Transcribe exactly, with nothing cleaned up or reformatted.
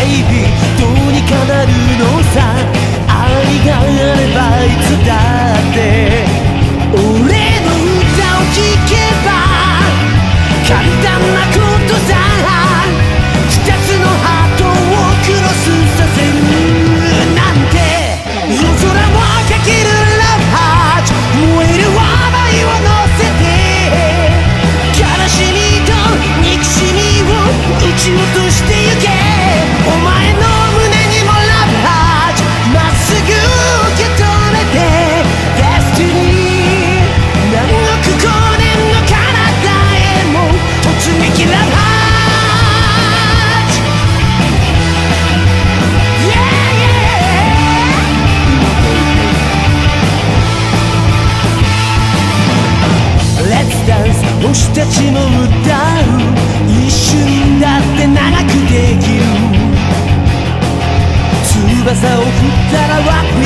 日どうにかなるのさ。愛があればいつだって俺の歌を聴けば簡単なことさ。二つのハートをクロスさせるなんて。夜空をかけるラブハート燃える想いを乗せて悲しみと憎しみを撃ち落としてゆけ。お前の胸にもラブハートまっすぐ受け止めて Destiny 何億光年の彼方へも突撃ラブハート。星たちも歌う一瞬だって長くできる。翼を振ったら